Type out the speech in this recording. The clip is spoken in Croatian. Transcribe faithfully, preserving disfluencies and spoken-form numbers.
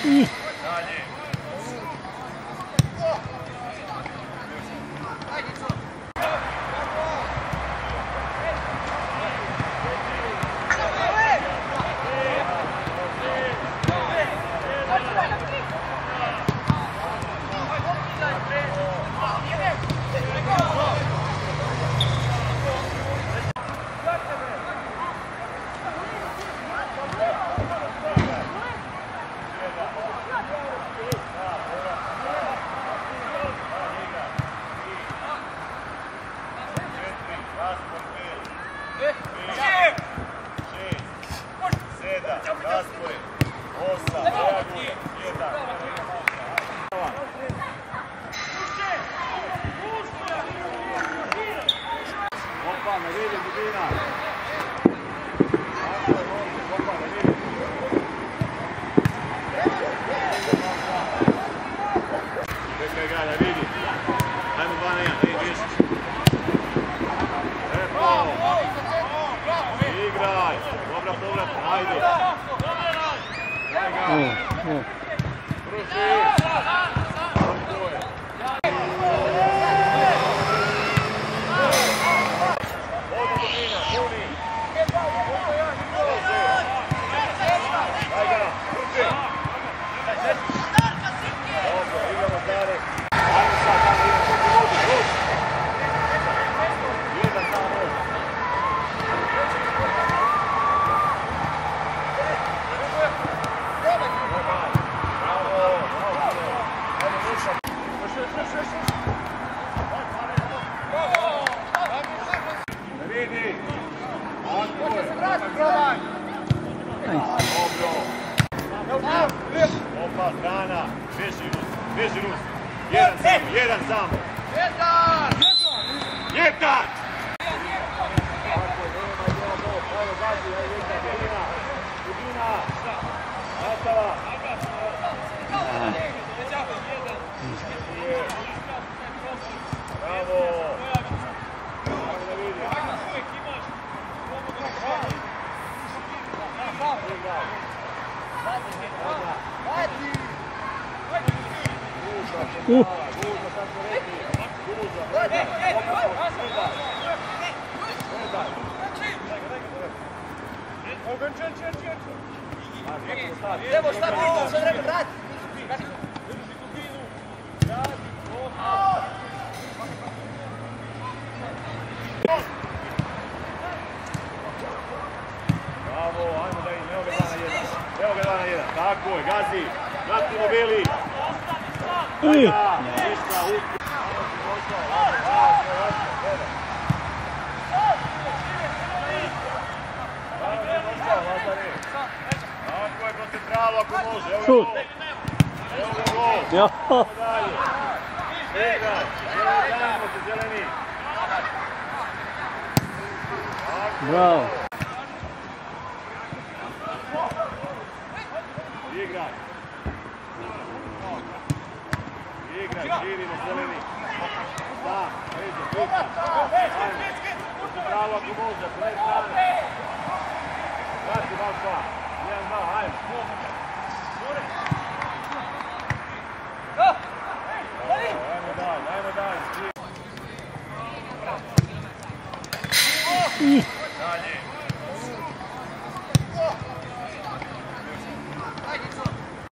Opa, strana, bježi Rus, bježi Rus. Jedan samo, jedan samo. Jedan! Jedan! Nastava. Bravo. Uh. Evo šta pitao, sve vreme vrati. Bravo, ajmo da im, evo ga dva na jedan. Evo ga dva na jedan, tako je, gazi. Gazimo bili. Ajda, ništa, uspio. Tako je, koncentralo ako može, evo je gol. Evo je gol. Evo dalje. Igraj, evo se zeleni. Bravo. Igraj. Igraj, širimo zeleni. Da, vidite, pita. Ajmo. Bravo ako može, ako ne strane. Vrati Balka. Jedan, dva, ajmo. Ajmo dalje, ajmo dalje.